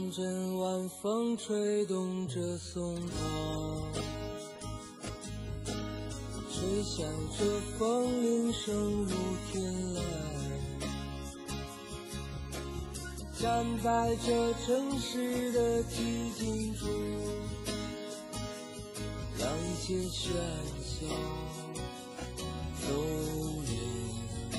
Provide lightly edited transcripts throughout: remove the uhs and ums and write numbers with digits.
阵阵晚风吹动着松涛，吹响着风铃声如天籁。站在这城市的寂静处，让一切喧嚣走远，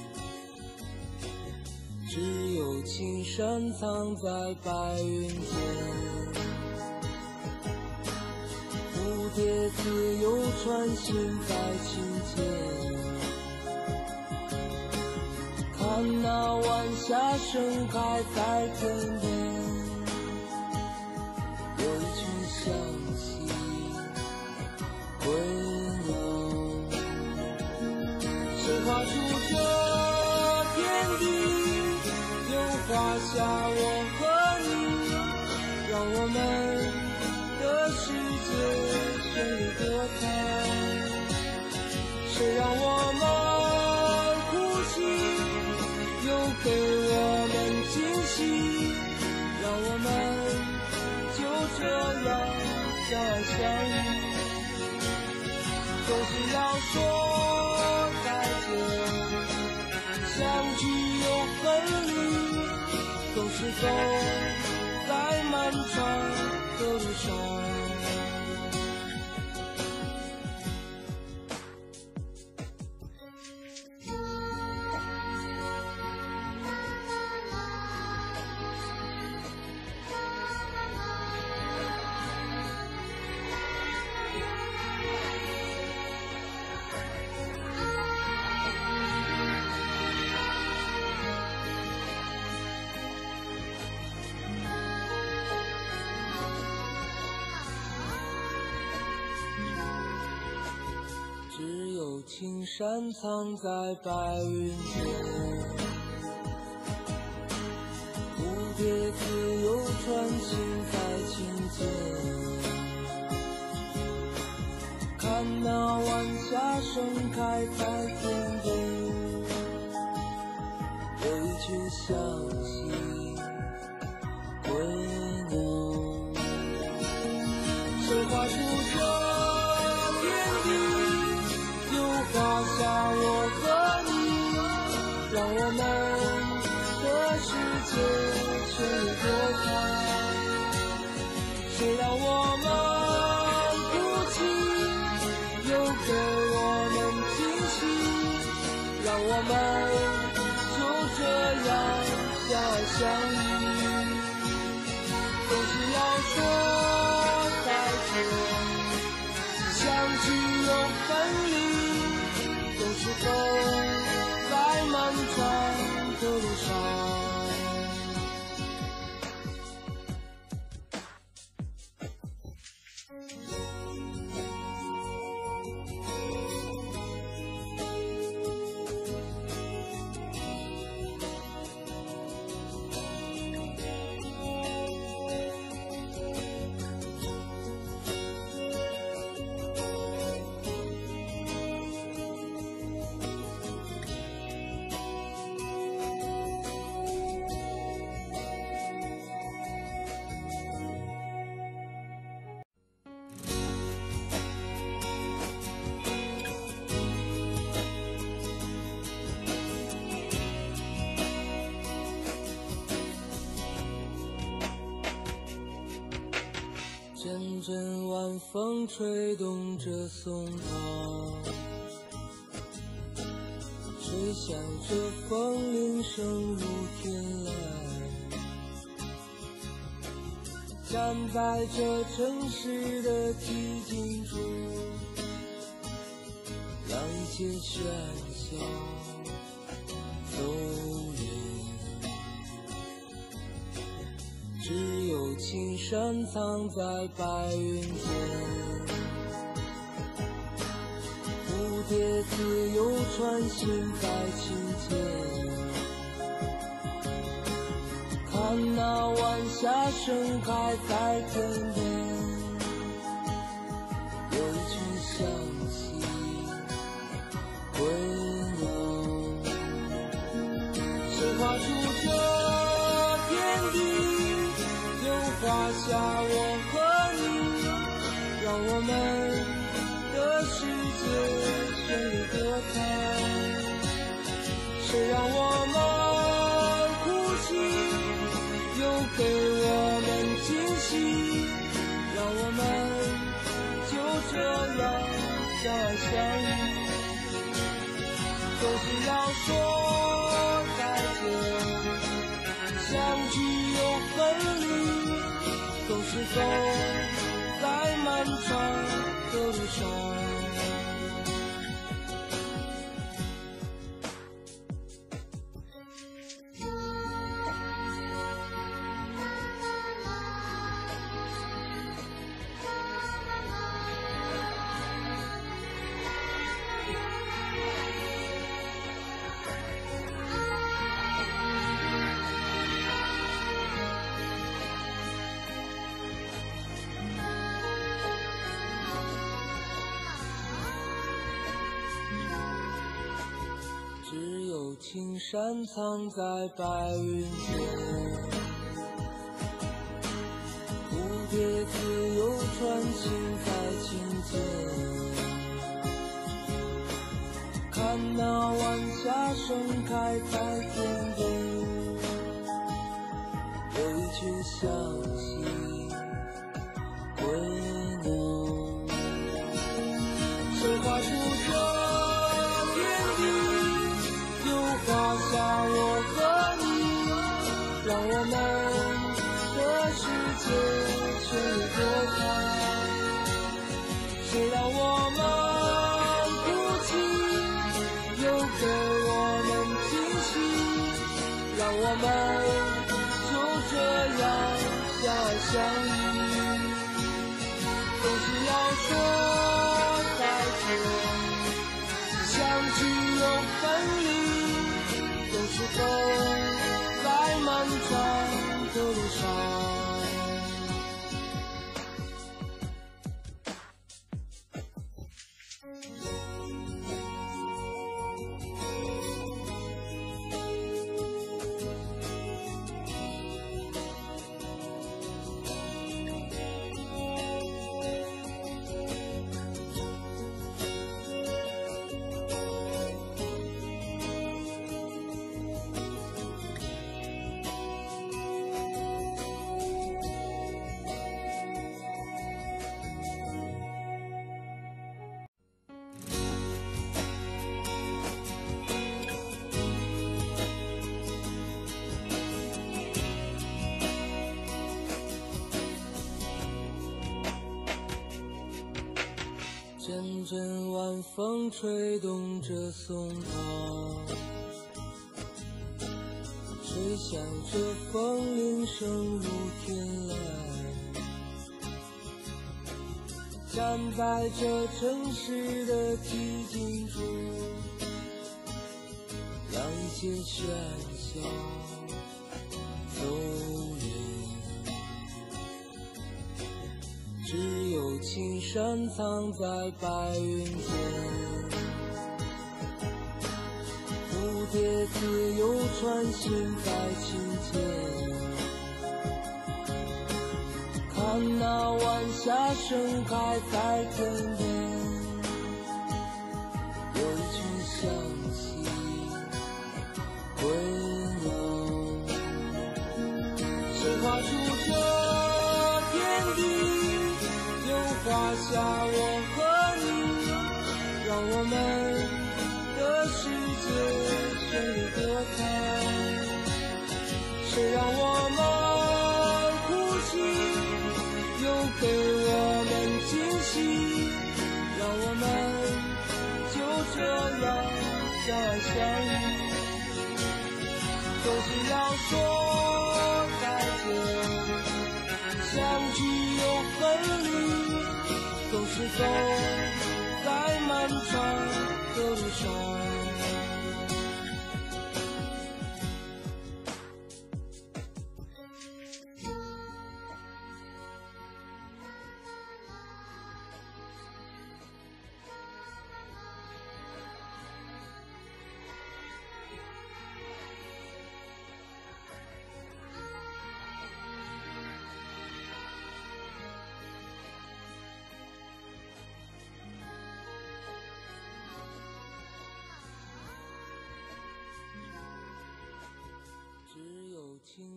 只有青山藏在白云间，蝴蝶自由穿行在琴间，看那晚霞盛开在天边，有一群向西归鸟，谁画出这天地，又画下我和你，让我们的世界绚丽多彩。谁让我们哭泣，又给我们惊喜，让我们就这样相爱相依。总是要说再见，相聚又分离，总是走在漫长的路上。只有青山藏在白云间，蝴蝶自由穿行在琴间，看那晚霞盛开在天边，有一群向西归鸟，谁画出这天地，画下我和你，让我们的世界绚丽多彩。谁让我们哭泣，又给我们惊喜，让我们就这样相爱相依。总是要说再见，相聚又分离，总是走在漫长的路上。阵阵晚风吹动着松涛，吹响着风铃声如天籁。站在这城市的寂静处，让一切喧嚣走远，只有青山藏在白云间，蝴蝶自由穿行在琴间，看那晚霞盛开在天边，有一群向西归鸟，谁画出这天地， 画下我和你，让我们的世界顺利隔开。谁让我们哭泣，又给我们惊喜，让我们就这样相爱相依。总是要说再见，相聚又分离，总是走在漫长的路上。只有青山藏在白云间，蝴蝶自由穿行在清间，看那晚霞盛开在天边，有一群向西归鸟，谁画出这天地，画下我和你，让我们的世界顺利隔开。谁让我们哭泣，又给我们惊喜，让我们就这样相爱相依。总是要说再见，相聚又分离，总是走在漫长的路上。阵阵晚风吹动着松涛，吹响着风铃声如天籁，站在这城市的寂静处，让一切喧嚣走远。只有青山藏在白云间，蝴蝶自由穿行在清间，看那晚霞盛开在天边，有一群向西归鸟，谁画出这天地，又画下我和你，让我们的世界顺利隔开。谁让我们哭泣，又给我们惊喜，让我们就这样相爱相依。总是要说再见，相聚又分离，总是走在漫长的路上。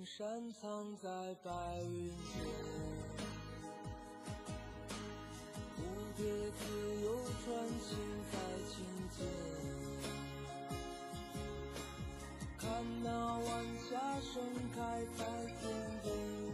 山藏在白云间，蝴蝶自由穿行在琴间，看那晚霞盛开在天边，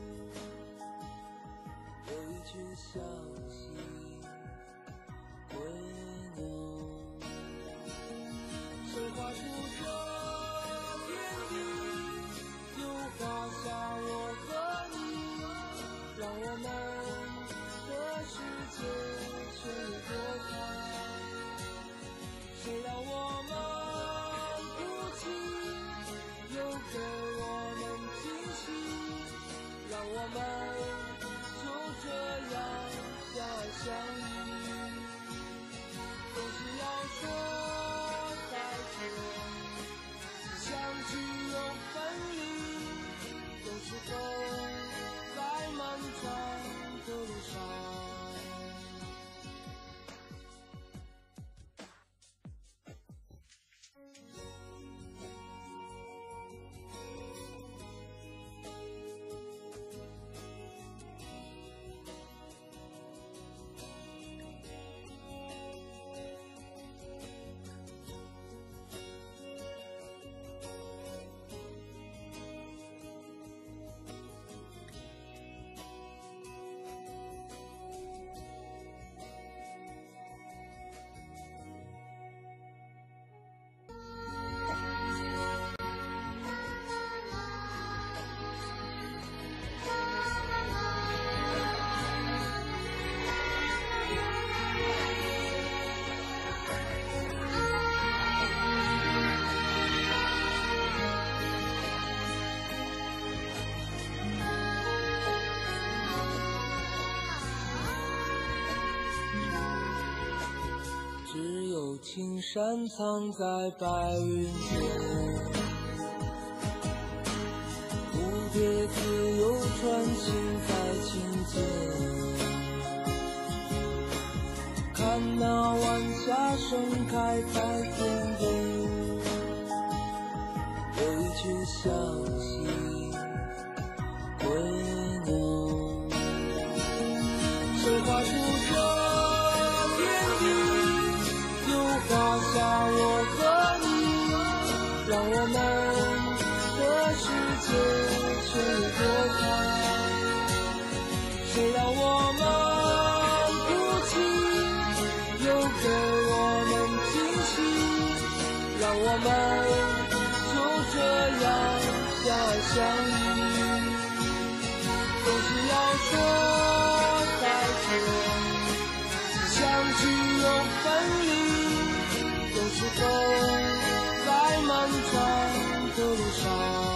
有一群向西归鸟，谁画出这天地，画下我和你，让我们的世界全有多彩。谁让我们哭泣，又给我们惊喜，让我们就这样相爱相依。总是要说再见，相聚又分离，都是走在漫长的路上。只有青山藏在白云间，蝴蝶自由穿行在琴间，看那晚霞盛开在天边，有一群向西归鸟，谁画出这天地，画下我和你，让我们的世界全有多彩。谁让我们哭泣，又给我们惊喜，让我们就这样相爱相依。总是要说再见，相聚又分离，都是走在漫长的路上。